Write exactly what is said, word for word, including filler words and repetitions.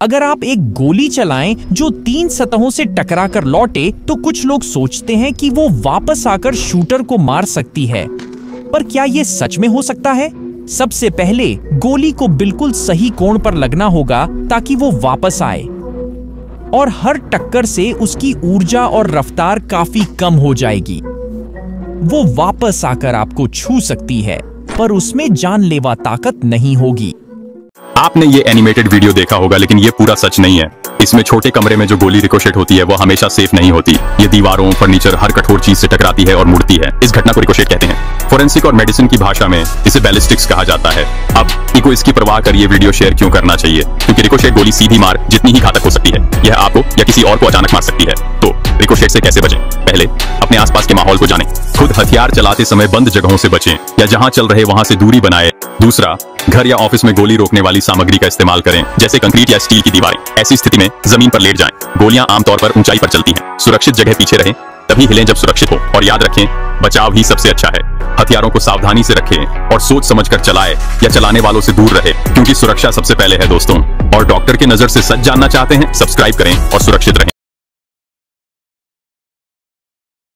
अगर आप एक गोली चलाएं जो तीन सतहों से टकराकर लौटे तो कुछ लोग सोचते हैं कि वो वापस आकर शूटर को मार सकती है, पर क्या ये सच में हो सकता है? सबसे पहले गोली को बिल्कुल सही कोण पर लगना होगा ताकि वो वापस आए, और हर टक्कर से उसकी ऊर्जा और रफ्तार काफी कम हो जाएगी। वो वापस आकर आपको छू सकती है, पर उसमें जानलेवा ताकत नहीं होगी। आपने ये एनिमेटेड वीडियो देखा होगा, लेकिन ये पूरा सच नहीं है। इसमें छोटे कमरे में जो गोली रिकोशेट होती है वो हमेशा सेफ नहीं होती। ये दीवारों, फर्नीचर, हर कठोर चीज से टकराती है और मुड़ती है। इस घटना को रिकोशेट कहते हैं। फोरेंसिक और मेडिसिन की भाषा में इसे बैलिस्टिक्स कहा जाता है। अब इको इसकी परवाह कर ये वीडियो शेयर क्यों करना चाहिए? क्योंकि रिकोशेट गोली सीधी मार जितनी ही घातक हो सकती है, यह आपको या किसी और को अचानक मार सकती है। तो रिकोशेट से कैसे बचें? पहले अपने आसपास के माहौल को जानें। खुद हथियार चलाते समय बंद जगहों से बचें या जहां चल रहे वहां से दूरी बनाएं। दूसरा, घर या ऑफिस में गोली रोकने वाली सामग्री का इस्तेमाल करें, जैसे कंक्रीट या स्टील की दीवारें। ऐसी स्थिति में जमीन पर लेट जाएं। गोलियां आमतौर पर ऊंचाई पर चलती हैं। सुरक्षित जगह पीछे रहें, तभी हिलें जब सुरक्षित हो। और याद रखें, बचाव ही सबसे अच्छा है। हथियारों को सावधानी से रखें और सोच समझकर चलाएं या चलाने वालों से दूर रहें, क्योंकि सुरक्षा सबसे पहले है दोस्तों। और डॉक्टर की नजर से सच जानना चाहते हैं? सब्सक्राइब करें और सुरक्षित रहें।